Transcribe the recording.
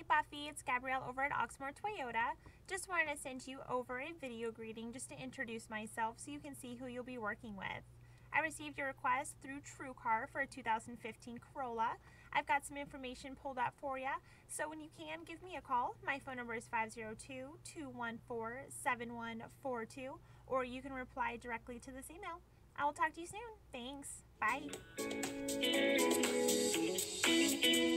Buffy, it's Gabrielle over at Oxmoor Toyota. Just wanted to send you over a video greeting just to introduce myself so you can see who you'll be working with. I received your request through TrueCar for a 2015 Corolla. I've got some information pulled up for you, so when you can, give me a call. My phone number is 502-214-7142, or you can reply directly to this email. I will talk to you soon. Thanks. Bye.